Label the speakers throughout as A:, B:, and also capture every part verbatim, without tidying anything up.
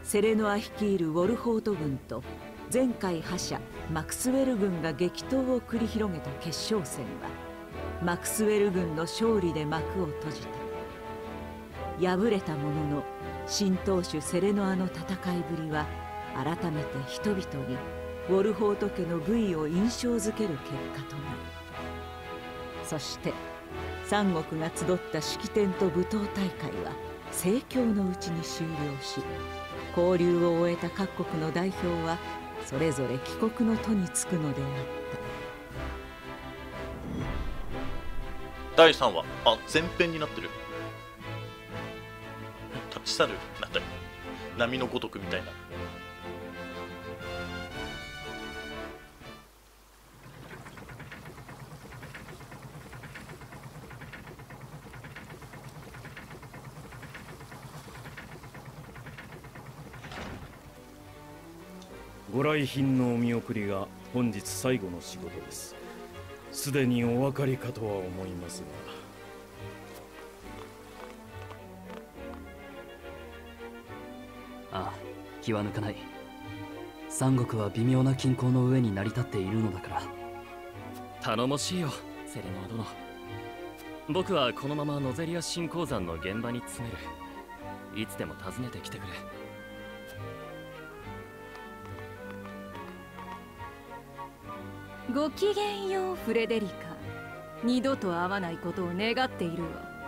A: セレノア率いるウォルホート軍と前回覇者マクスウェル軍が激闘を繰り広げた決勝戦はマクスウェル軍の勝利で幕を閉じた。敗れたものの新当主セレノアの戦いぶりは改めて人々にウォルホート家の武威を印象づける結果となる。そして三国が集った式典と舞踏大会は盛況のうちに終了し、交流を終えた各国の代表はそれぞれ帰国の途に就くのであった。
B: だいさんわ、あ、前編になってる。立ち去るなんだよ、波のごとくみたいな。
C: ご来賓のお見送りが本日最後の仕事です。すでにお分かりかとは思います
D: が。ああ、気は抜かない。三国は微妙な均衡の上に成り立っているのだから。頼もしいよ、セレノア殿。僕はこのままノゼリア新鉱山の現場に詰める。いつでも訪ねてきてくれ。
E: ごきげんよう、フレデリカ。二度と会わないことを願っているわ。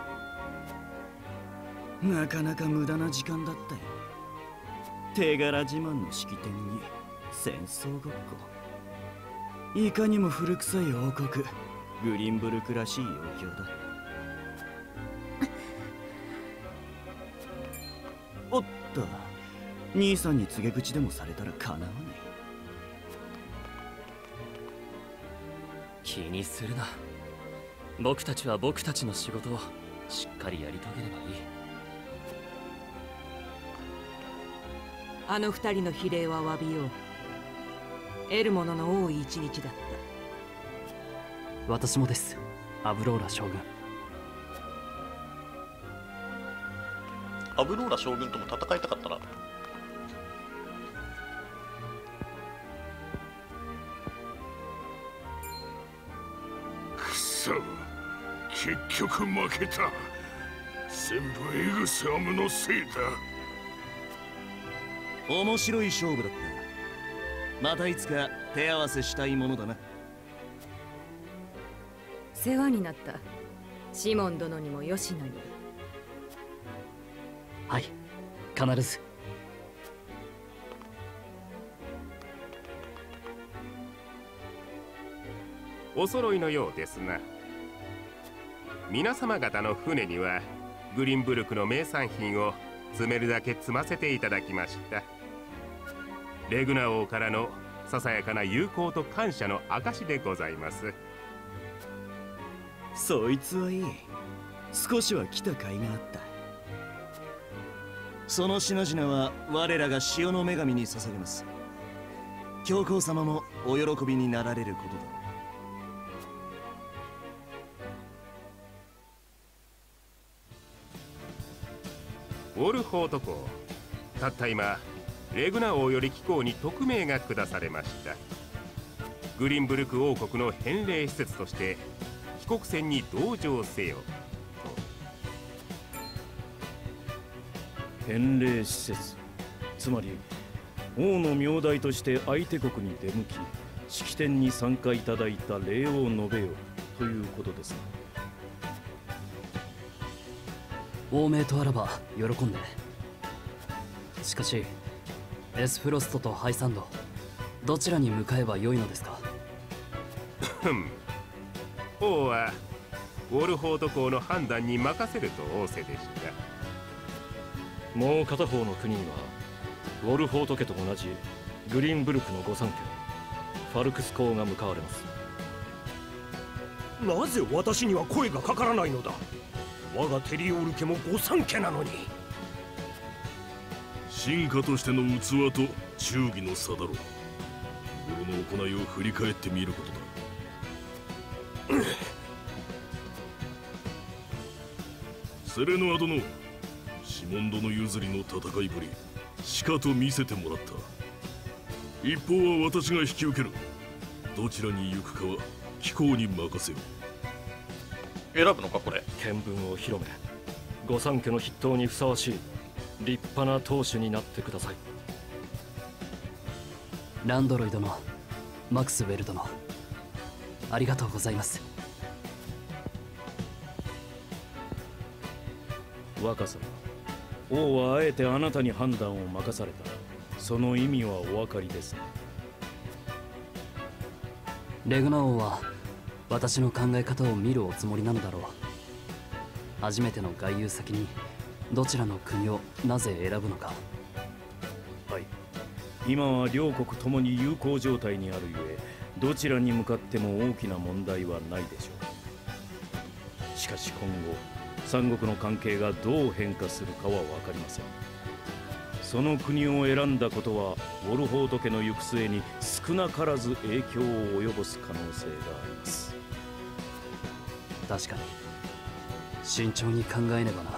F: なかなか無駄な時間だったよ。手柄自慢の式典に戦争ごっこ。いかにも古臭い王国グリンブルクらしい余興だ。おっと、兄さんに告げ口でもされたらかなわない。
D: 気にするな。僕たちは僕たちの仕事をしっかりやり遂げればいい。
A: あの二人の比例は詫びよう。得るものの多い一日だった。
D: 私もです、アブローラ将軍。
B: アブローラ将軍とも戦いたかったな。
G: 結局負けた。全部エグサムのせいだ。
F: 面白い勝負だった。またいつか手合わせしたいものだな。
E: 世話になった。シモン殿にもヨシナに。
D: はい、必ず。
H: お揃いのようですな。皆様方の船にはグリンブルクの名産品を積めるだけ積ませていただきました。レグナ王からのささやかな友好と感謝の証でございます。
F: そいつはいい。少しは来た甲斐があった。その品々は我らが潮の女神に捧げます。教皇様もお喜びになられることだ。
H: ウォルホート公、たった今レグナ王より貴公に特命が下されました。グリンブルク王国の返礼施設として帰国船に同乗せよ
C: が。返礼施設、つまり王の名代として相手国に出向き式典に参加いただいた礼を述べよということですね。
D: 王命とあらば喜んで。しかしエスフロストとハイサンド、どちらに向かえばよいのですか。
H: ふん、王はウォルホート公の判断に任せると仰せでした。
C: もう片方の国にはウォルホート家と同じグリンブルクの御三家ファルクス公が向かわれます。
I: なぜ私には声がかからないのだ。我がテリオール家も御三家なのに。
G: 進化としての器と忠義の差だろう。俺の行いを振り返ってみることだ。セレノア殿、シモン殿譲りの戦いぶりしかと見せてもらった。一方は私が引き受ける。どちらに行くかは貴公に任せよう。
B: 選ぶのかこれ。
C: 見聞を広め、御三家の筆頭にふさわしい立派な当主になってください。
D: ランドロイ殿、マクスウェル殿、ありがとうございます。
C: 若様、王はあえてあなたに判断を任された。その意味はお分かりですね。
D: レグナ王は私の考え方を見るおつもりなのだろう。初めての外遊先にどちらの国をなぜ選ぶのか。
C: はい、今は両国ともに友好状態にあるゆえ、どちらに向かっても大きな問題はないでしょう。しかし今後三国の関係がどう変化するかは分かりません。その国を選んだことはウォルホート家の行く末に少なからず影響を及ぼす可能性があります。
D: 確かに慎重に考えねばな。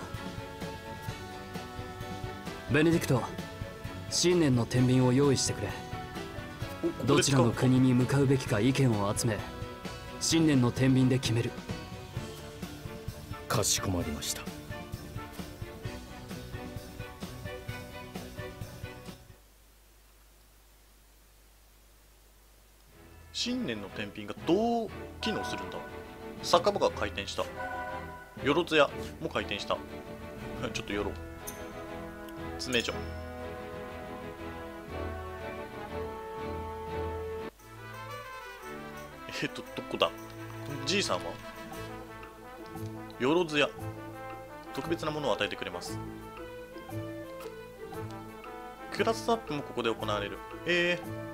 D: ベネディクト、新年の天秤を用意してくれ。どちらの国に向かうべきか意見を集め、新年の天秤で決める。
C: かしこまりました。
B: 新年の天秤がどう機能するんだ。酒場が回転した。よろずやも回転した。ちょっと寄ろう。詰め所。えっとどこだ。じいさんはよろずや特別なものを与えてくれます。クラスアップもここで行われる。えー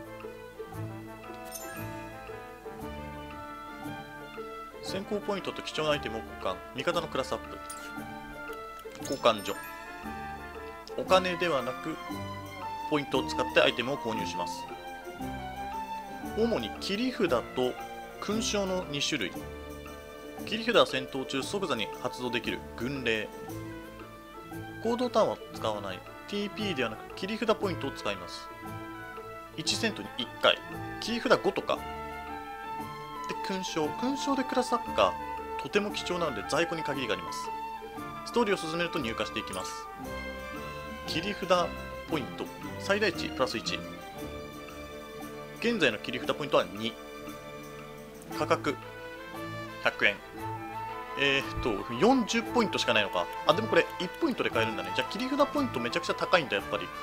B: 先行ポイントと貴重なアイテムを交換。味方のクラスアップ。交換所。お金ではなくポイントを使ってアイテムを購入します。主に切り札と勲章のに種類。切り札は戦闘中即座に発動できる軍令。行動ターンは使わない。 ティーピー ではなく切り札ポイントを使います。いちセントにいっかい。切り札ごとかで、勲章。勲章でクラスアップか。とても貴重なので在庫に限りがあります。ストーリーを進めると入荷していきます。切り札ポイント最大値プラスいち。現在の切り札ポイントはに。価格ひゃくえん。えーっとよんじゅうポイントしかないのか。あ、でもこれいちポイントで買えるんだね。じゃあ切り札ポイントめちゃくちゃ高いんだやっぱり。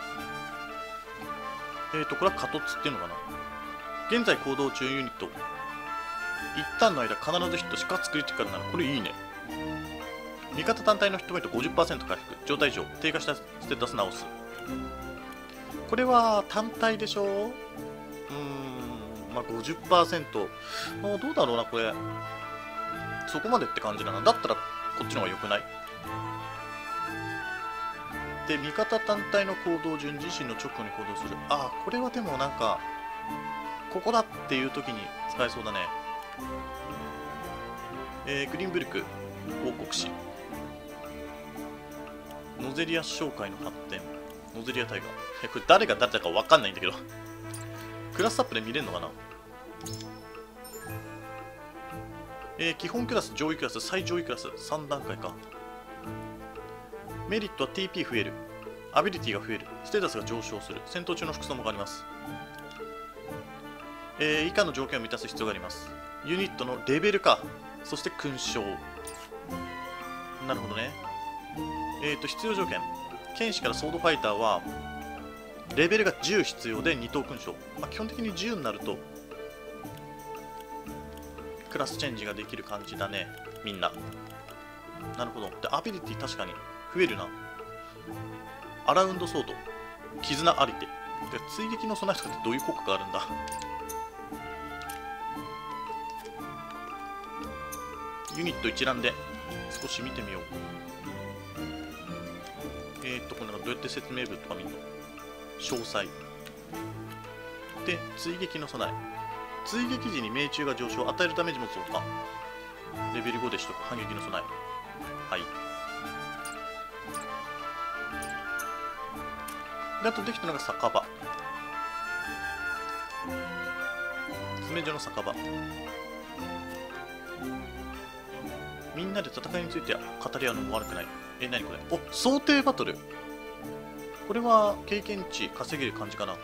B: えーっとこれはカトツっていうのかな。現在行動中ユニット一旦の間必ずヒットしか作りティカルならこれいいね。味方単体のヒットポイント ごじゅっパーセント 回復。状態上低下したステータス直す。これは単体でしょ。うーんまあ ごじゅっパーセント、まあ、どうだろうなこれ。そこまでって感じだな。だったらこっちの方が良くない？で味方単体の行動順自身の直後に行動する。ああこれはでもなんかここだっていう時に使えそうだね。えー、グリーンブルク王国史ノゼリア商会の発展。ノゼリアタイガー。えこれ誰が誰だか分かんないんだけどクラスアップで見れるのかな。えー、基本クラス、上位クラス、最上位クラスさん段階か。メリットは ティーピー 増える。アビリティが増える。ステータスが上昇する。戦闘中の服装も変わります。えー、以下の条件を満たす必要があります。ユニットのレベルか。そして勲章。なるほどね。えっ、ー、と必要条件。剣士からソードファイターはレベルがじゅう必要でに等勲章。まあ、基本的にじゅうになるとクラスチェンジができる感じだね。みんな。なるほど。で、アビリティ確かに増えるな。アラウンドソード。絆ありて。で、追撃の備えとかってどういう効果があるんだ。ユニット一覧で少し見てみよう。えーっと、これなんかどうやって説明文とか見るの？詳細。で、追撃の備え。追撃時に命中が上昇、与えるダメージも増加。レベルごで取得、反撃の備え。はい。 であとできたのが酒場、詰め所の酒場。みんなで戦いについて語り合うのも悪くない。え、なにこれ。お、想定バトル。これは経験値稼げる感じかな。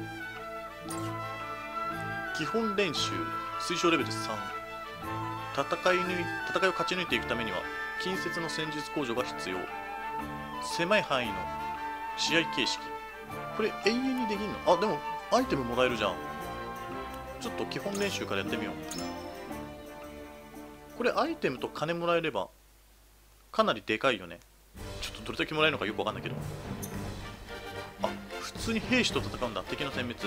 B: 基本練習推奨レベルさん。戦い抜い戦いを勝ち抜いていくためには近接の戦術向上が必要。狭い範囲の試合形式。これ永遠にできんの？あ、でもアイテムもらえるじゃん。ちょっと基本練習からやってみよう。これアイテムと金もらえればかなりでかいよね。ちょっとどれだけもらえるのかよくわかんないけど。あ、普通に兵士と戦うんだ。敵の殲滅。ちょっ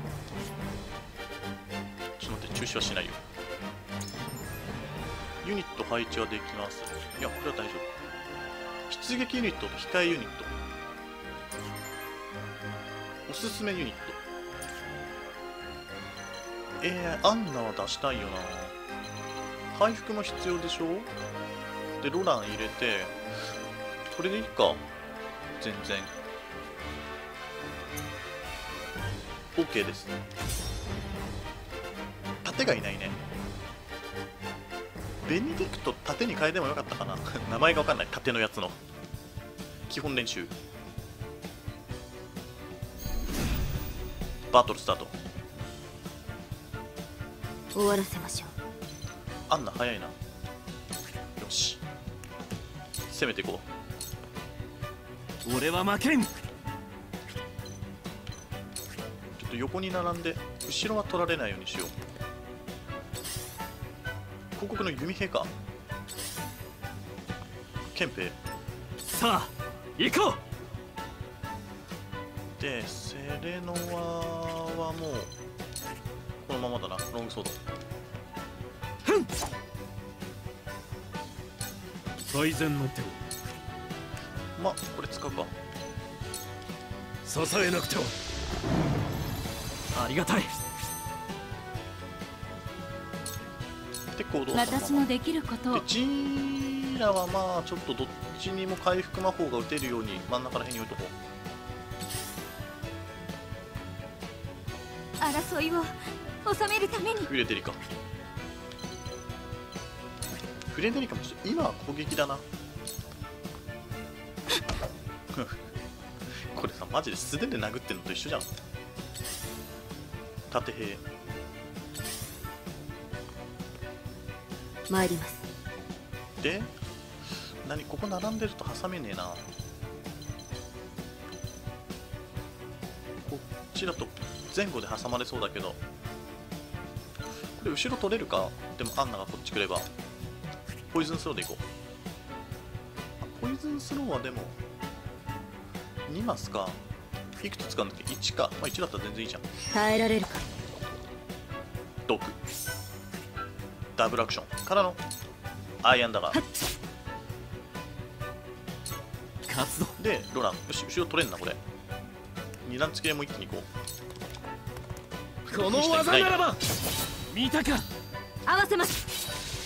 B: と待って、中止はしないよ。ユニット配置はできます。いや、これは大丈夫。出撃ユニットと控えユニット。おすすめユニット。えー、アンナは出したいよな。回復も必要でしょ。で、ロラン入れて、これでいいか。全然。OK です。盾がいないね。ベネディクト盾に変えてもよかったかな。名前がわかんない。盾のやつの。基本練習。バトルスタート。
E: 終わらせましょう。
B: アンナ早いな。よし。攻めていこ
F: う。俺は負けん。ちょ
B: っと横に並んで後ろは取られないようにしよう。広告の弓兵か。憲兵。
F: さあ行こ
B: う。でセレノワはもうこのままだな。ロングソード。
F: ふん。最善の手を。
B: まあこれ使うか。
F: 支えなくては。ありがたい。
B: で行動。
E: 私のできることを。
B: でジーラはまあちょっとどっちにも回復魔法が打てるように真ん中ら辺に置いとこ
E: う。争いを収めるために。
B: フレデリカ。フレデリカも今は攻撃だな。これさマジで素手で殴ってんのと一緒じゃん。盾兵。
E: 参ります。
B: で何ここ並んでると挟めねえな。こっちだと前後で挟まれそうだけど、これ後ろ取れるか。でもアンナがこっち来ればポイズンスローでいこう。ポイズンスローはでもにマスか。いくつ使うんだっけ。いちか。まあいちだったら全然いいじゃん。
E: 耐えられるか。
B: 毒ダブルアクションからのアイアンダガー。
F: 活動
B: でロラン。よし後ろ取れんなこれ。二段付けも一気にいこ
F: う。この技ならば見たか。
E: 合わせます。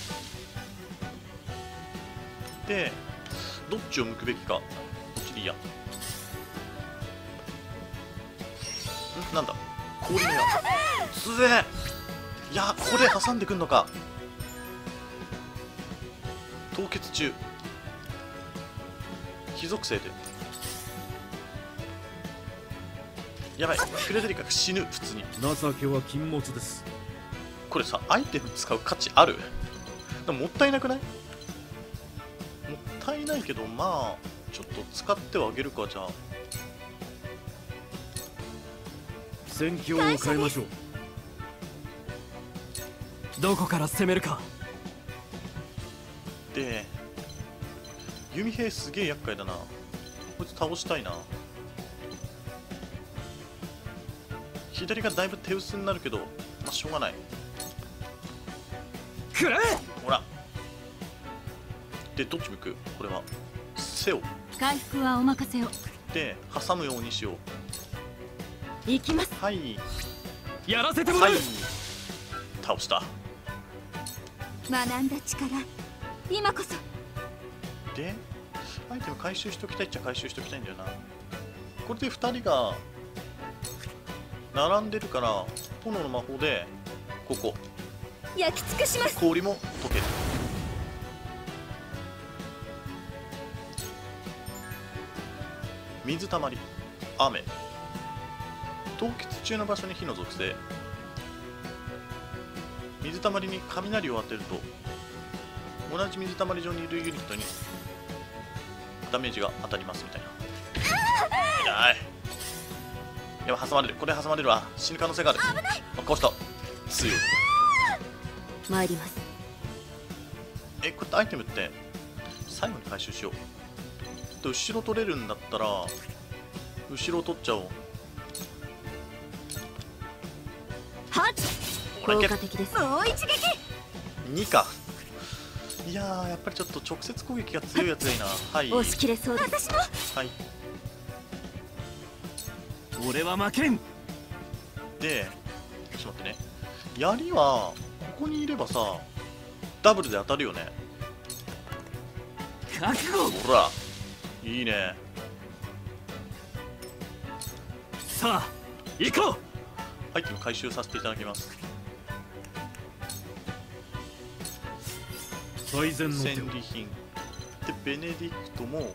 B: でどっちを向くべきか。こっちでいいや。んなんだ氷の矢。すぜえ。いやこれ挟んでくんのか。凍結中。非属性でやばい。フレデリカが死ぬ。普通に
C: 情けは禁物です。
B: これさアイテム使う価値ある。でももったいなくない？もったいないけどまあちょっと使ってはあげるか。じゃあ
C: 戦況を変えましょう。
F: どこから攻めるか。
B: で弓兵すげえ厄介だな。こいつ倒したいな。左がだいぶ手薄になるけどまあしょうがない。
F: くらえ。
B: ほらでどっち向く。これは背を
E: 回復はお任せを。
B: で挟むようにしよう。
E: 行きます。
B: はい。
F: やらせてもらう。
B: はい倒した。
E: 学んだ力今こそ。
B: でアイテム回収しときたいっちゃ回収しときたいんだよな。 これでふたりが並んでるから、炎の魔法でここ
E: 焼き尽くします。
B: 氷も溶ける。水たまり、雨、凍結中の場所に火の属性、水たまりに雷を当てると同じ水たまり上にいるユニットにダメージが当たりますみたいな。痛い。やば、挟まれる。これ挟まれるわ。死ぬ可能性がある。危ない。こうした強い。
E: 参ります。
B: え、こうやってアイテムって最後に回収しよう。で後ろ取れるんだったら後ろ取っちゃおう。
E: はっ、効果的です。もう一撃。
B: にか。いやー、やっぱりちょっと直接攻撃が強いやつがいいな。はい、
E: 押し切れそうです。私も。
B: はい。
F: 俺は負けん。
B: で、ちょっと待ってね。槍はここにいればさダブルで当たるよね。
F: 覚悟。
B: ほらいいね。
F: さあ行こう。
B: アイテム回収させていただきます。
C: 最善の手を。
B: 戦利品でベネディクトも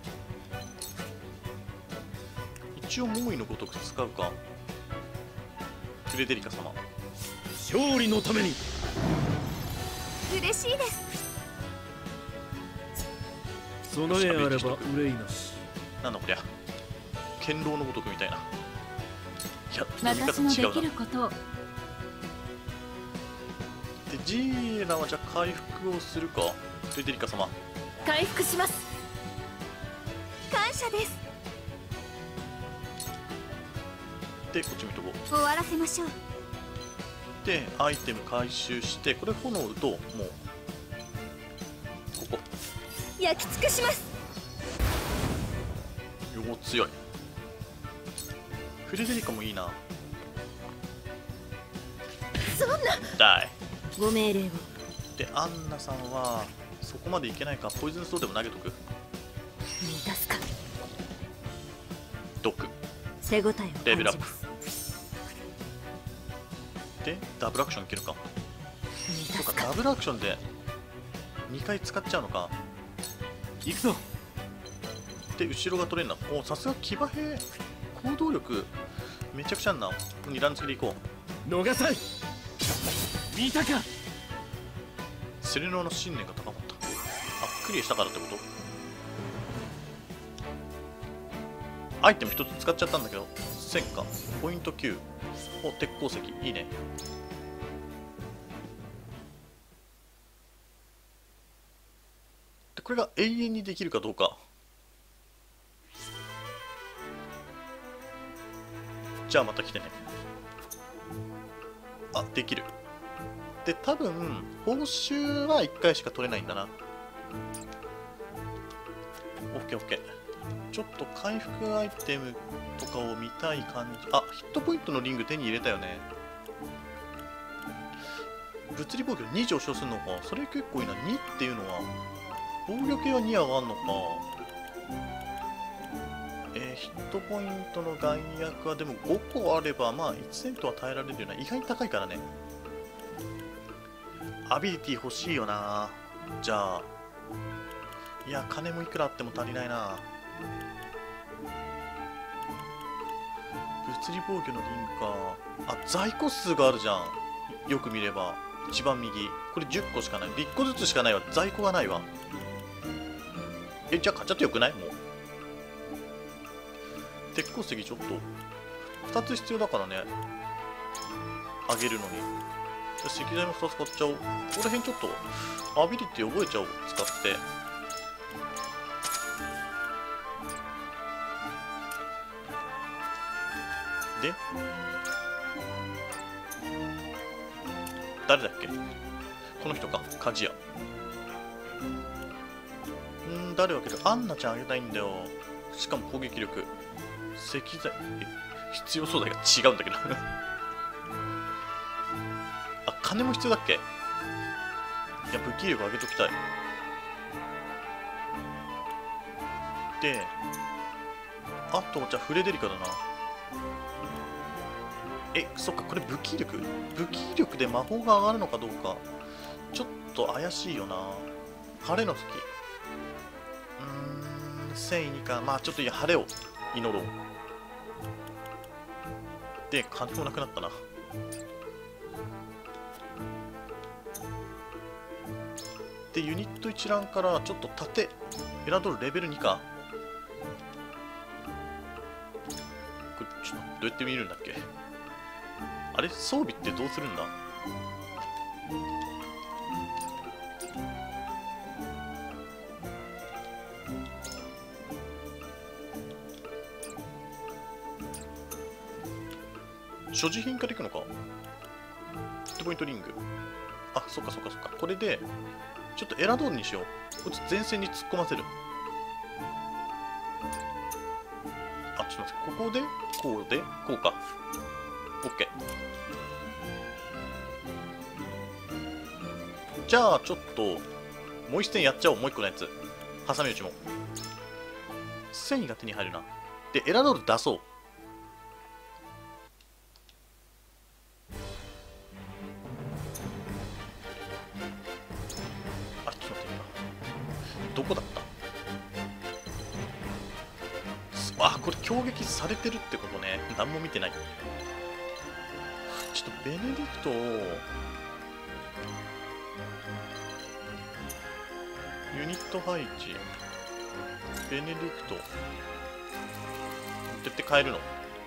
B: 一応猛威のごとく使うか。フレデリカ様、
C: 勝利のために。
E: 嬉しいです。
C: 備えあれば憂いなし。
B: なんだこりゃ、堅牢のごとくみたいな。いや、
E: 私のできることを。
B: でジーラはじゃあ回復をするか。フレデリカ様
E: 回復します。感謝です。
B: でこっち見とこう。
E: 終わらせましょう。
B: でアイテム回収して、これ炎ともうここ
E: 焼き尽くします。
B: よ強い。フレデリカもいいな。
E: そんな
B: だい
E: ご命令を。
B: でアンナさんはそこまでいけないか。ポイズンストーンでも投げとく。
E: 満たすか。
B: 毒
E: 手応えを
B: レベルアップ
E: 感じます。
B: でダブルアクションいけるか。そうか、
E: 満たすか。
B: ダブルアクションでにかい使っちゃうのか。
F: 行くぞ。
B: で後ろが取れるな。おさすが騎馬兵行動力めちゃくちゃあんな。二段付きでいこう。
F: 逃さん。見たか。
B: セレノアの信念が高まった。あ、クリアしたからってこと。アイテムひとつ使っちゃったんだけど、戦果ポイントきゅう。お、鉄鉱石いいね。でこれが永遠にできるかどうか。じゃあまた来てね。あ、できる。で多分報酬はいっかいしか取れないんだな。オッケーオッケー。ちょっと回復アイテムとかを見たい感じ。あ、ヒットポイントのリング手に入れたよね。物理防御に上昇するのか。それ結構いいな。にっていうのは防御系はに上がるのか。えー、ヒットポイントの害悪はでもごこあればまあいちセントは耐えられるよな。意外に高いからね。アビリティ欲しいよな。じゃあいや金もいくらあっても足りないな。物理防御のリングか。あ、在庫数があるじゃん。よく見れば一番右これじゅっこしかない。いっこずつしかないわ。在庫がないわ。え、じゃあ買っちゃってよくない？もう鉄鉱石ちょっとふたつ必要だからね、あげるのに。石材もふたつ買っちゃおう。この辺ちょっとアビリティ覚えちゃおう。使ってで誰だっけ。この人か。鍛冶屋。うん、誰わけでアンナちゃんあげたいんだよ。しかも攻撃力石材必要そうだけど違うんだけどあ、金も必要だっけ。いや武器力上げときたい。であとじゃあフレデリカだな。え、そっか、これ武器力武器力で魔法が上がるのかどうかちょっと怪しいよな。晴れの時、うーん、戦意にか。まあちょっといや、晴れを祈ろう。で、金もなくなったな。で、ユニット一覧からちょっと盾エラドルレベルにか。これちょっとどうやって見るんだっけ。あれ、装備ってどうするんだ。所持品からいくのか。ヒットポイントリング。あ、そっかそっかそっか。これでちょっとエラドールにしよう。こいつ前線に突っ込ませる。あ、ちょっと待って、ここでこうでこうか。オッケー。じゃあちょっともう一戦やっちゃおう。もう一個のやつ、挟み撃ちも繊維が手に入るな。で、エラドール出そう。どこだった。あ、これ攻撃されてるってことね。何も見てない。ちょっとベネディクトをユニット配置、ベネディクトどうやって変えるの。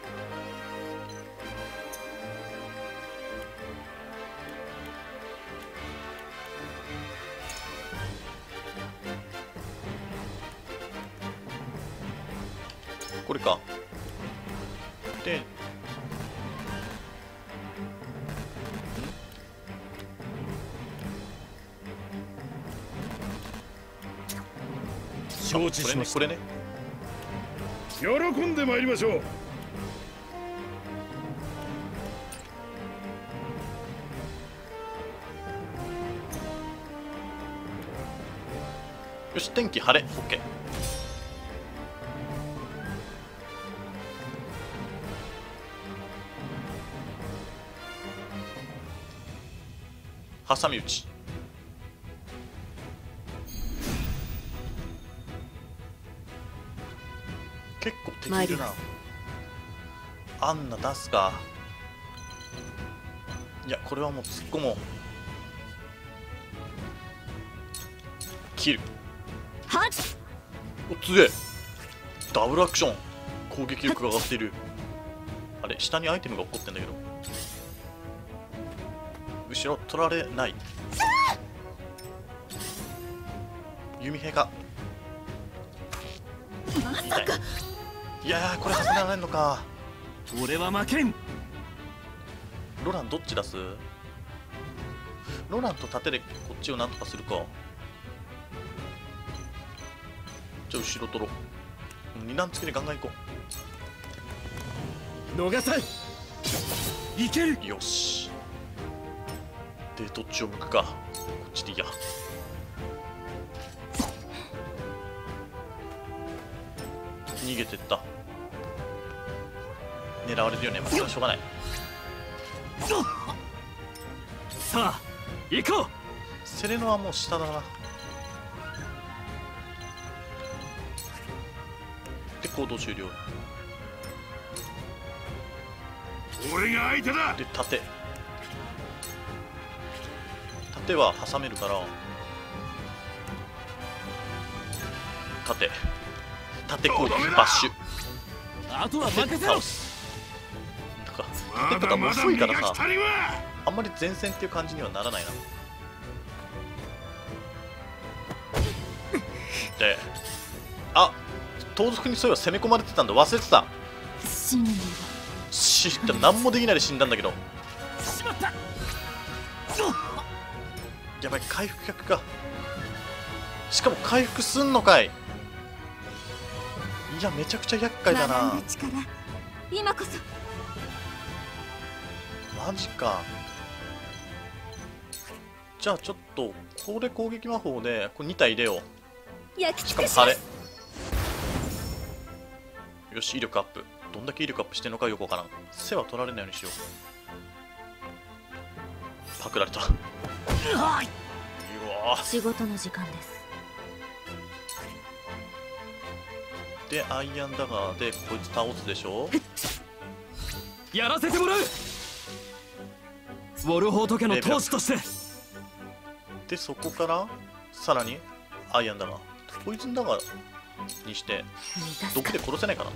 B: これか。で、
C: 承知しました。
B: これね、
G: 喜んでまいりましょう。
B: よし、天気晴れ。 OK。挟み撃ち。結構敵いるな。アンナ出すか。いや、これはもう突っ込もう。切る。
E: はっ、
B: お、強え。ダブルアクション。攻撃力が上がっている。あれ、下にアイテムが起こってんだけど、後ろ取られない。弓兵が
E: まさか。
B: いやー、これ挟められんのか。
F: 俺は負けん。
B: ロランどっち出す。ロランと盾でこっちをなんとかするか。じゃあ後ろ取ろう。二段付きでガンガン行こ
F: 逃さん。いける。
B: う。よし。で、どっちを向くか。こっちでいいや。逃げてった。狙われるよね。まあ、しょうがない。
F: さあ行こう。
B: セレノはもう下だな。で、行動終了。
G: 俺が相手だ。
B: で、盾盾は挟めるから、盾盾攻撃バッシュ。
F: あとは任せろ。
B: 倒す。なんか盾とかも遅いからさ、あんまり前線っていう感じにはならないな。で、あ、盗賊にそういえば攻め込まれてたんだ。忘れてた。
E: 死んだ。
B: 死んだ。何もできないで死んだんだけど。
F: しまった。
B: やばい、回復客か。しかも回復すんのかい。いや、めちゃくちゃ厄介だな。
E: 学んだ力、今こそ。
B: マジか。じゃあちょっとこれ攻撃魔法でこれに体入れよう。
E: 焼き
B: し
E: 尽くします。
B: かも晴れ。 よし、威力アップ。どんだけ威力アップしてんのかよくわからん。背は取られないようにしよう。パクられた。うわ
J: 仕事の時間です。
B: で、アイアンダガーでこいつ倒すでしょ。
D: やらせてもらう。ウォルホート家の当主として。
B: で、そこからさらにアイアンダガー、ポイズンダガーにして毒で殺せないかな。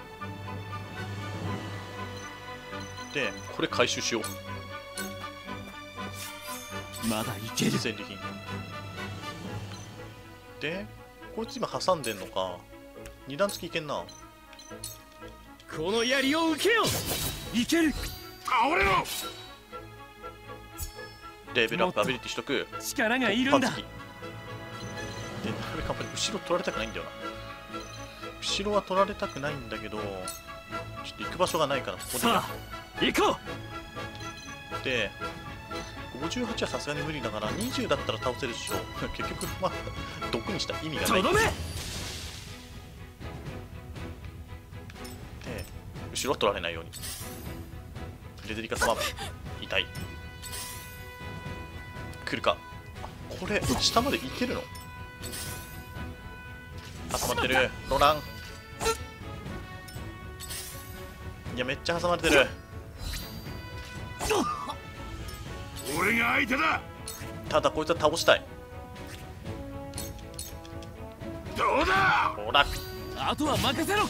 B: で、これ回収しよう。
D: まだいける。
B: 戦利品で、こいつ今挟んでんのか。二段付きいけんな。
D: この槍を受けよ。いける。
G: あ、俺の
B: レベルアップアビリティしとく。
D: 力がいるんだ。で、な
B: るべくあんまり後ろ取られたくないんだよな。後ろは取られたくないんだけど、ちょっと行く場所がないからここで。
D: さあ、行こ
B: う。で、ごじゅうはちはさすがに無理だからにじゅうだったら倒せるでしょ。結局まあ毒にした意味がない。
D: とどめ。
B: で、後ろ取られないように。フレデリカ様痛い。来るか。これ下まで行けるの？挟まってる。ロラン。いや、めっちゃ挟まれてる。
G: 俺が相手だ。
B: ただこいつは倒したい。
G: どうだ。
B: ほら、
D: あとは任せろ。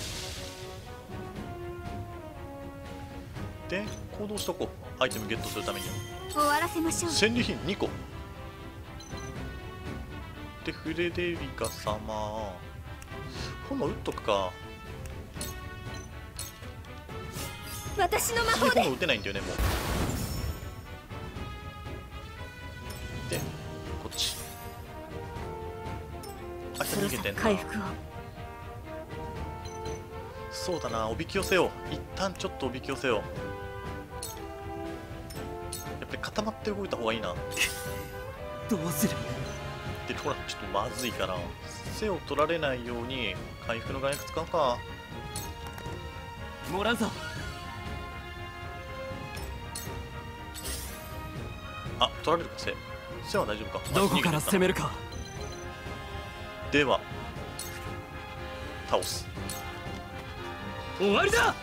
B: で、行動しとこう。アイテムゲットするために
J: 終わらせましょう。
B: 戦利品にこで、フレデリカ様炎打っとくか。
J: 私の魔法で。
B: 炎打てないんだよね、もう。で、こっち。あいつ逃げてんな。
J: 回復を。
B: そうだな、おびき寄せよう。一旦ちょっとおびき寄せよう。やっぱり固まって動いた方がいいな。
D: どうする。
B: で、ほら、ちょっとまずいから背を取られないように回復の眼薬使うか。
D: もらうぞ。
B: あ、取られるか。背背は大丈夫か。
D: どこから攻めるか。
B: では倒す。
D: 終わりだ。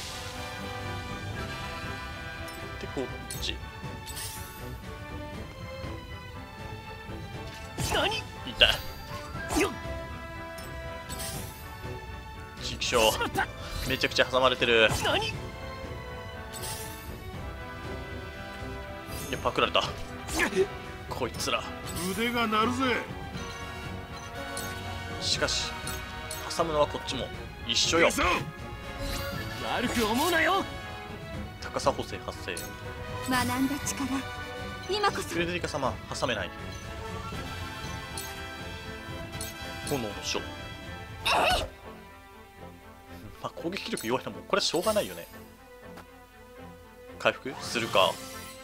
B: で、こっち。
D: 何？
B: 痛い。ちくしょう。めちゃくちゃ挟まれてる。
D: 何？い
B: や、パクられた。こいつら
G: 腕が鳴るぜ。
B: しかし挟むのはこっちも一緒よ。
D: 悪く思うなよ。
B: 高さ補正発生。
J: 学んだ力、今こそ。
B: フレデリカ様挟めない。炎の書。まあ攻撃力弱いのもこれはしょうがないよね。回復するか。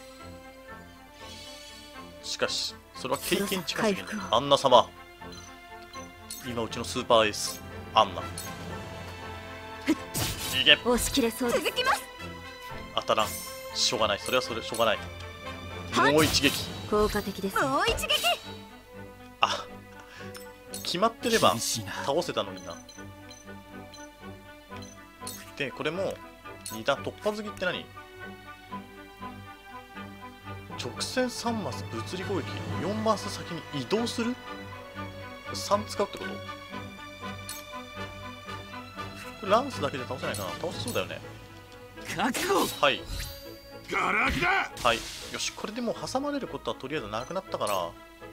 B: しかしそれは経験値稼ぎね。アンナ様、今うちのスーパーエースアンナ。いけ。
J: 押し切れそうです。続きます。
B: 当たらん。しょうがない。それはそれしょうがない。もう一撃。
J: 効果的です。もう一撃。
B: あ、決まってれば倒せたのにな。で、これもに段突破突きって何？直線さんマス物理攻撃よんマス先に移動する？さん使うってこと？これランスだけで倒せないかな。倒せそうだよね。
D: 覚悟。
B: はい。
G: ガラキだ。
B: はい。よし、これでもう挟まれることはとりあえずなくなったから。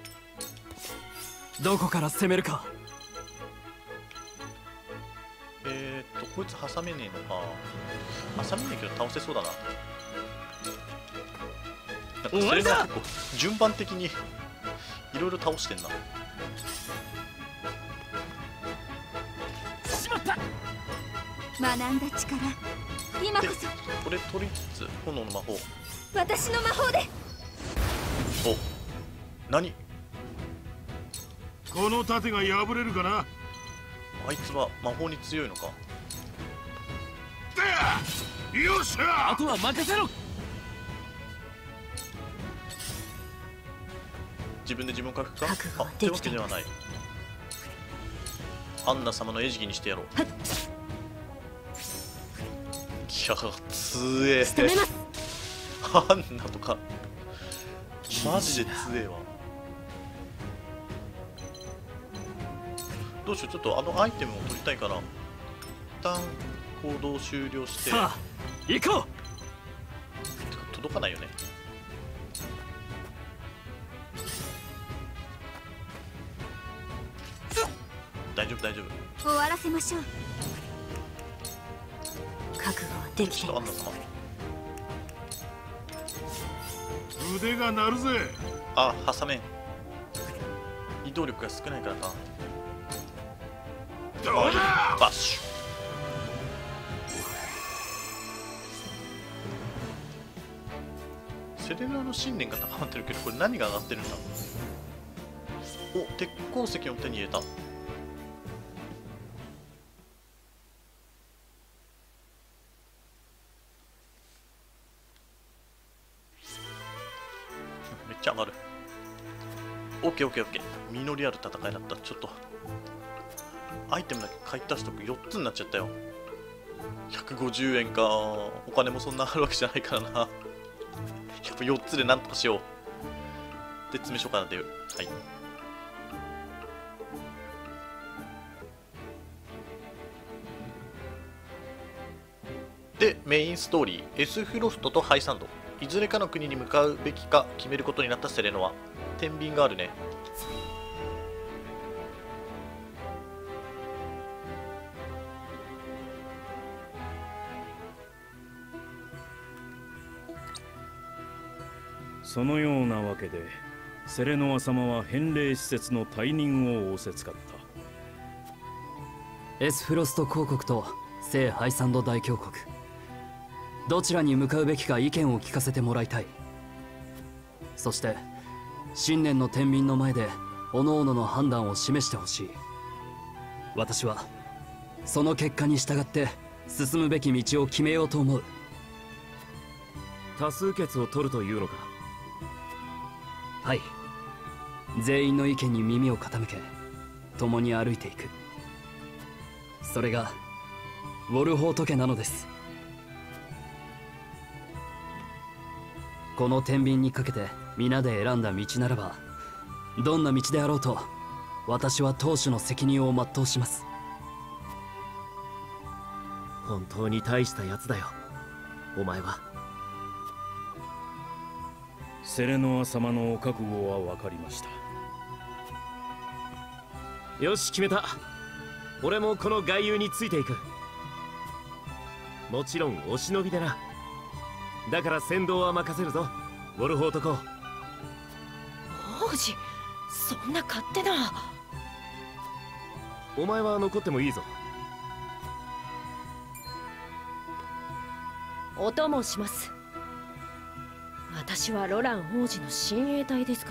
D: どこから攻めるか。
B: えーっとこいつ挟めねえのか。挟めねえけど倒せそうだな。なんかそれが結構順番的にいろいろ倒してんな。
D: しまった。
J: 学んだ力、今こそ。
B: これ取りつつ炎の魔法。
J: 私の魔法で。
B: お、何？
G: この盾が破れるかな。
B: あいつは魔法に強いのか。
G: よっしゃ。
C: あとは任せろ。
B: 自分で自分を書くか。
J: 覚悟
B: あ、ってわけではない。アンナ様の餌食にしてやろう。いや、つえ。
J: 仕留めます。
B: アンナとかマジでつえわ。どうしよう、ちょっとあのアイテムを取りたいから一旦行動終了して。
C: さあ行こう。
B: てか届かないよね。大丈夫大丈夫。
J: 終わらせましょう。覚悟はできています。
B: ちょっとアンナ様。
G: 腕が鳴るぜ。
B: あ、挟めん。移動力が少ないからか。
G: どうだ。
B: バッシュ。セレナの信念が高まってるけど、これ何が上がってるんだ。お、鉄鉱石を手に入れた。めっちゃ上がる。オッケーオッケーオッケー。実りある戦いだった。ちょっとアイテムだけ買い足しとく。よっつになっちゃったよ。ひゃくごじゅうえんか。お金もそんなあるわけじゃないからな。やっぱよっつでなんとかしよう。で、詰め所から出る。はい。で、メインストーリー、エスフロストとハイサンド。いずれかの国に向かうべきか決めることになったセレノア。天秤があるね。
C: そのようなわけでセレノア様は返礼施設の退任を仰せつかった。
D: エスフロスト公国と聖ハイサンド大教国、どちらに向かうべきか意見を聞かせてもらいたい。そして新年の天秤の前で各々の判断を示してほしい。私はその結果に従って進むべき道を決めようと思う。
C: 多数決を取るというのか。
D: はい、全員の意見に耳を傾け共に歩いていく。それがウォルホート家なのです。この天秤にかけて皆で選んだ道ならば、どんな道であろうと私は当主の責任を全うします。
K: 本当に大したやつだよ、お前は。
C: セレノア様のお覚悟は分かりました。
K: よし、決めた。俺もこの外遊についていく。もちろんお忍びでな。だから先導は任せるぞ、ウォルホート公。
E: 王子、そんな勝手な。
K: お前は残ってもいいぞ。
E: お供します。私はロラン王子の親衛隊ですから。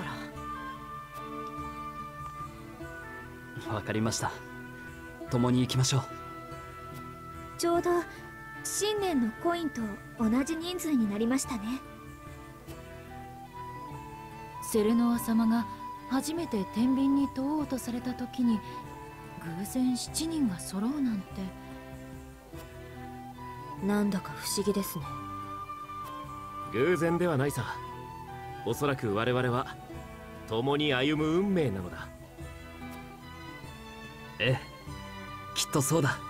D: わかりました。共に行きましょう。
J: ちょうど新年のコインと同じ人数になりましたね。
L: セレノア様が初めて天秤に問おうとされた時に偶然七人が揃うなんて、
E: なんだか不思議ですね。
K: 偶然ではないさ。おそらく我々は共に歩む運命なのだ。
D: ええ、きっとそうだ。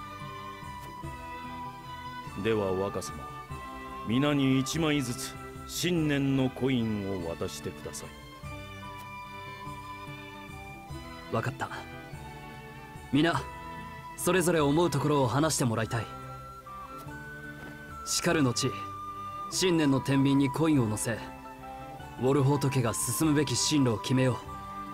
C: では若様、皆に一枚ずつ新年のコインを渡してください。
D: 分かった。皆それぞれ思うところを話してもらいたい。しかる後、新年の天秤にコインを乗せ、ウォルホート家が進むべき進路を決めよう。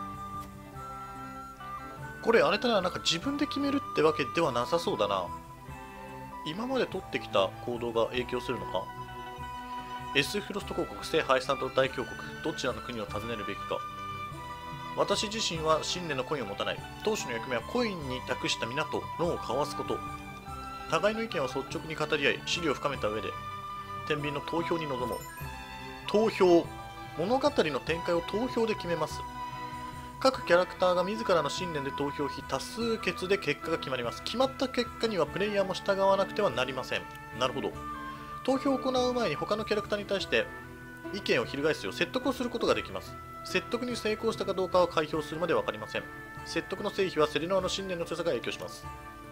B: これあれだな、なんか自分で決めるってわけではなさそうだな。今まで取ってきた行動が影響するのか。エスフロスト公国、聖ハイサンド大教国、どちらの国を訪ねるべきか。私自身は新年のコインを持たない。当主の役目はコインに託した皆と論を交わすこと。 互いの意見を率直に語り合い、思慮を深めた上で天秤の投票に臨もう。投票、物語の展開を投票で決めます。各キャラクターが自らの信念で投票し、多数決で結果が決まります。決まった結果にはプレイヤーも従わなくてはなりません。なるほど。投票を行う前に他のキャラクターに対して意見を翻すよう説得をすることができます。説得に成功したかどうかは開票するまで分かりません。説得の成否はセレノアの信念の強さが影響します。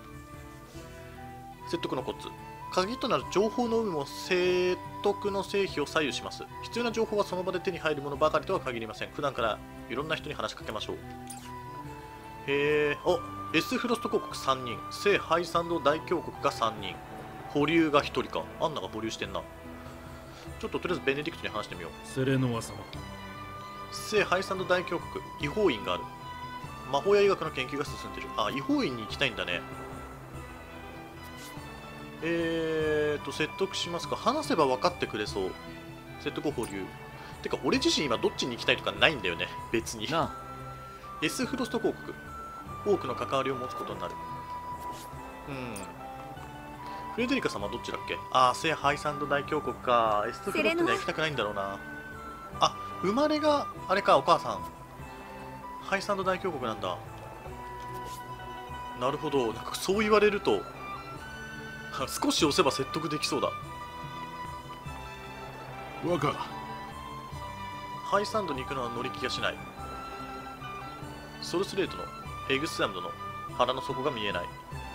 B: 説得のコツ、鍵となる情報の有無も説得の成否を左右します。必要な情報はその場で手に入るものばかりとは限りません。普段からいろんな人に話しかけましょう。へえ、お、S フロスト公国さんにん、聖ハイサンド大峡谷がさんにん、保留がひとりか。アンナが保留してんな。ちょっととりあえずベネディクトに話してみよう。
C: セレノア様。
B: 聖ハイサンド大峡谷、異邦院がある。魔法や医学の研究が進んでる。あ、異邦院に行きたいんだね。えーと、説得しますか。話せば分かってくれそう。説得保留。てか、俺自身今どっちに行きたいとかないんだよね。別に。なあ。S フロスト公国。多くの関わりを持つことになる。うん。フレデリカ様はどっちだっけ。あー、聖ハイサンド大峡谷か。S フロストには行きたくないんだろうな。あ、生まれが、あれか、お母さん。ハイサンド大峡谷なんだ。なるほど。なんかそう言われると、少し押せば説得できそうだ。
G: 若
B: ハイサンドに行くのは乗り気がしない。ソルスレートのエグスラムドの腹の底が見えない。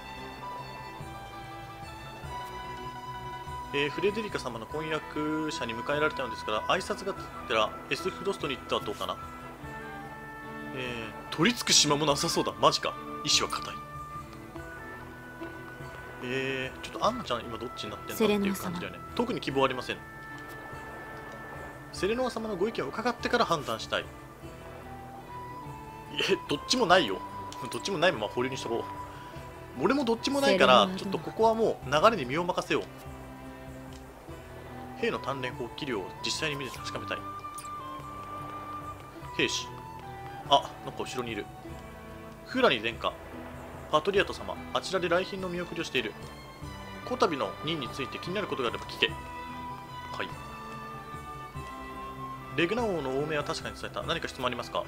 B: えー、フレデリカ様の婚約者に迎えられたのですから挨拶がてら S フロストに行ったらどうかな。えー、取り付く島もなさそうだ。マジか。意志は固い。えー、ちょっとアンナちゃん今どっちになってんだっていう感じだよね。特に希望はありません。セレノア様のご意見を伺ってから判断したい。え、どっちもないよ。どっちもないまま保留にしとこう。俺もどっちもないからちょっとここはもう流れに身を任せよう。兵の鍛錬法器量を実際に見て確かめたい。兵士、あ、なんか後ろにいる。フラニ殿下、パトリアト様、あちらで来賓の見送りをしている。こたびの任について気になることがあれば聞け。はい。レグナ王の王命は確かに伝えた。何か質問ありますか。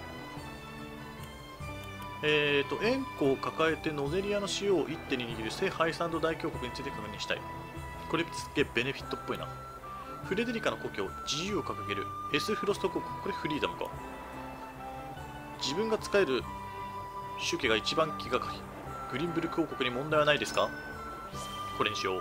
B: えーと、円弧を抱えてノゼリアの塩を一手に握る聖ハイサンド大峡谷について確認したい。これすっげえベネフィットっぽいな。フレデリカの故郷、自由を掲げる S フロスト国、これフリーダムか。自分が使える主家が一番気がかり。グリンブルク王国に問題はないですか。これにしよう。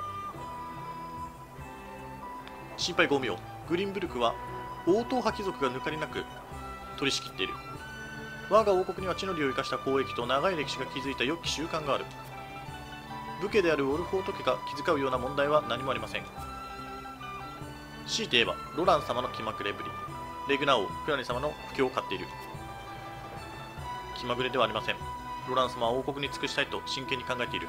B: 心配ご無用。グリンブルクは王党派貴族が抜かりなく取り仕切っている。我が王国には地の利を生かした交易と長い歴史が築いた良き習慣がある。武家であるウォルフォート家が気遣うような問題は何もありません。強いて言えばロラン様の気まぐれぶり、レグナ王、クラニ様の不況を買っている。気まぐれではありません。ロラン様は王国に尽くしたいと真剣に考えている。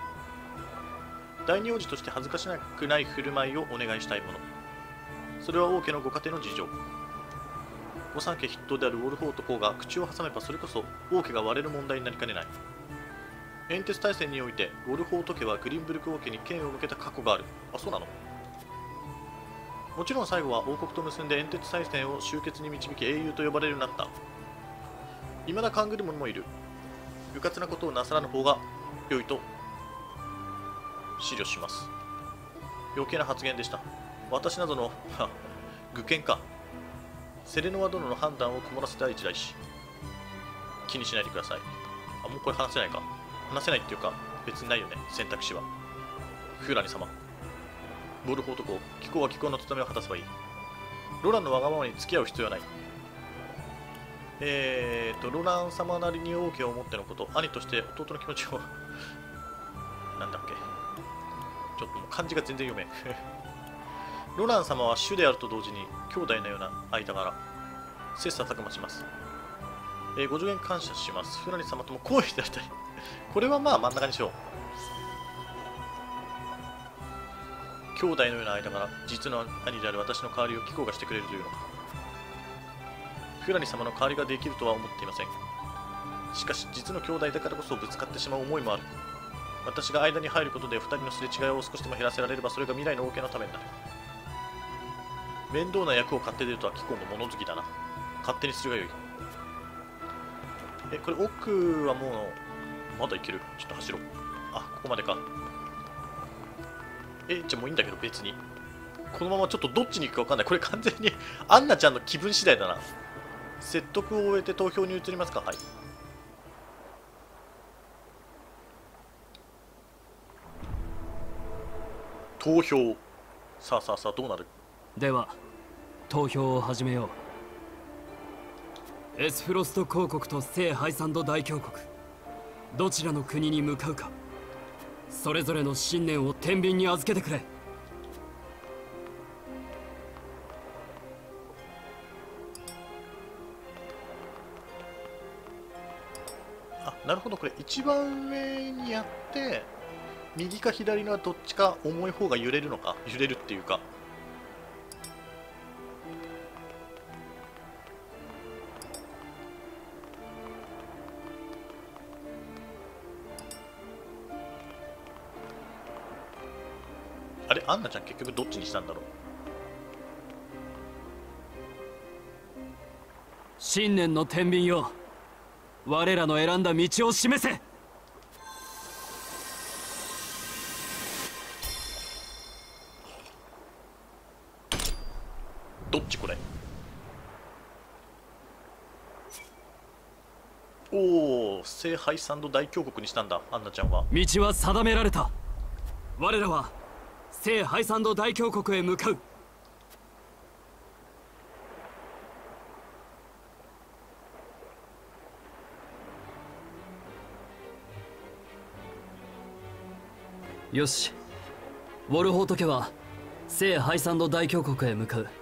B: 第二王子として恥ずかしくない振る舞いをお願いしたいもの。それは王家のご家庭の事情。御三家筆頭であるウォルフォート公が口を挟めばそれこそ王家が割れる問題になりかねない。煙鉄大戦においてウォルフォート家はグリンブルク王家に剣を向けた過去がある。あ、そうなの。もちろん最後は王国と結んで煙鉄大戦を終結に導き英雄と呼ばれるようになった。未だ勘ぐる者もいる。迂闊なことをなさらぬ方が良いと思慮します。余計な発言でした。私などの愚見か。セレノア殿の判断を曇らせた一大事。気にしないでください。あ、もうこれ話せないか。話せないっていうか別にないよね、選択肢は。フーラニ様、ボルフォート公、貴公は貴公の務めを果たせばいい。ロランのわがままに付き合う必要はない。えーと、ロラン様なりに王家を思ってのこと、兄として弟の気持ちをなんだっけ、ちょっともう漢字が全然読めロラン様は主であると同時に兄弟のような間柄。切磋琢磨します。えー、ご助言感謝します。フラニ様とも好意でありたいこれはまあ真ん中にしよう。兄弟のような間柄、実の兄である私の代わりを貴公がしてくれるというのか。フラニ様の代わりができるとは思っていません。しかし実の兄弟だからこそぶつかってしまう思いもある。 私が間に入ることでふたりのすれ違いを少しでも減らせられれば、それが未来の王家のためになる。面倒な役を買って出るとは貴公も物好きだな。勝手にするがよい。え、これ奥はもうまだいける。ちょっと走ろう。あ、ここまでか。え、じゃあもういいんだけど別に。このままちょっとどっちに行くか分かんない。これ完全にアンナちゃんの気分次第だな。説得を終えて投票に移りますか。はい。投票。さあさあさあ、どうなる。
D: では投票を始めよう。エスフロスト公国と聖ハイサンド大教国、どちらの国に向かうか、それぞれの信念を天秤に預けてくれ。
B: あ、なるほど。これ一番上にやって右か左のはどっちか重い方が揺れるのか。揺れるっていうか、あれ、アンナちゃん結局どっちにしたんだろう。
D: 信念の天秤よ、我らの選んだ道を示せ。
B: どっちこれ。おお、聖ハイサンド大教国にしたんだ、アンナちゃんは。
D: 道は定められた。我らは聖ハイサンド大教国へ向かう。よし、ウォルホート家は聖ハイサンド大教国へ向かう。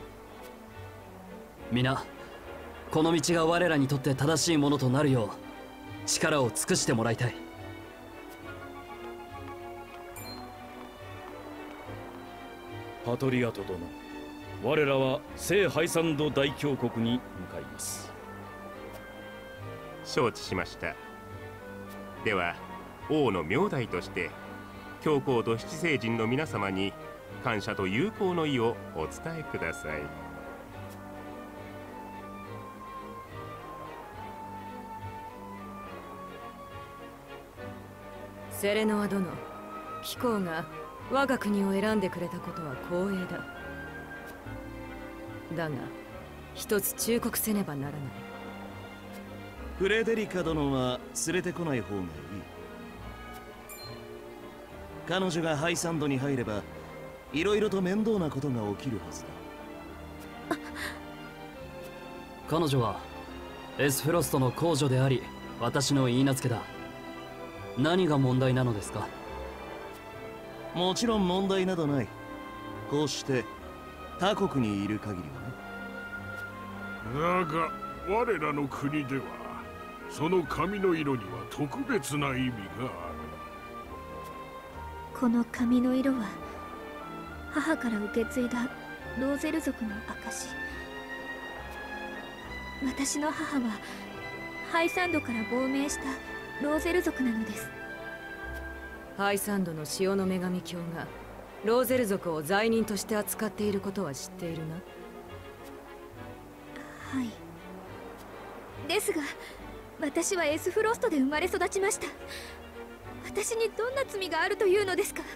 D: 皆この道が我らにとって正しいものとなるよう力を尽くしてもらいたい。
C: パトリアト殿、我らは聖ハイサンド大教国に向かいます。
H: 承知しました。では王の名代として教皇と七聖人の皆様に感謝と友好の意をお伝えください。
E: セレノア殿、貴公が我が国を選んでくれたことは光栄だ。だが一つ忠告せねばならない。
F: フレデリカ殿は連れてこない方がいい。彼女がハイサンドに入ればいろいろと面倒なことが起きるはずだ。
D: 彼女はエスフロストの公女であり私の許嫁だ。何が問題なのですか。
F: もちろん問題などない。こうして他国にいる限りはね。
G: だが我らの国ではその髪の色には特別な意味がある。
J: この髪の色は母から受け継いだローゼル族の証。私の母はハイサンドから亡命したローゼル族なのです。
E: ハイサンドの潮の女神教がローゼル族を罪人として扱っていることは知っているな。
J: はい。ですが私はエスフロストで生まれ育ちました。私にどんな罪があるというのですか。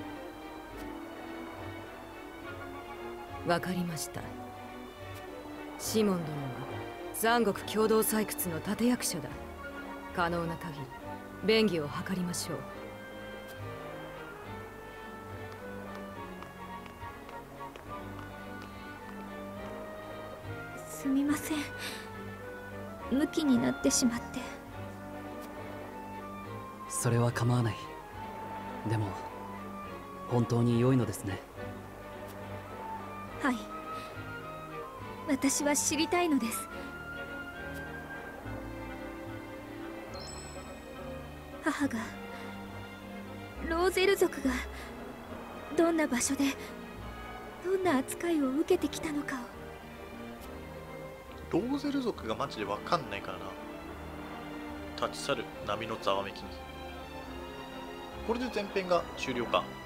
E: わかりました。シモン殿は三国共同採掘の立役者だ。可能な限り便宜を図りましょう。
J: すみません、ムキになってしまって。
D: それは構わない。でも本当に良いのですね。
J: はい、私は知りたいのです。母がローゼル族がどんな場所でどんな扱いを受けてきたのかを。
B: ローゼル族がマジで分かんないからな。立ち去る波のざわめきに。 これで前編が終了か。